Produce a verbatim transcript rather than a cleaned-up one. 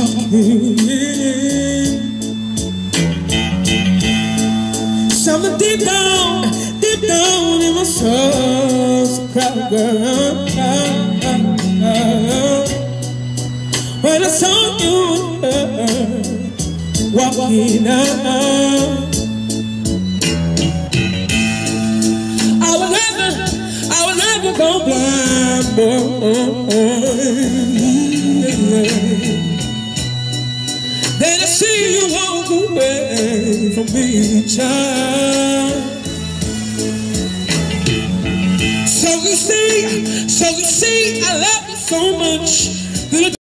talking. Something deep down, deep down in my soul's a crowd, girl. When I saw you, girl, walking out, I was never, I was never go blind, boy. Then I see you walk away from me, child. So you see, so you see, I love you so much.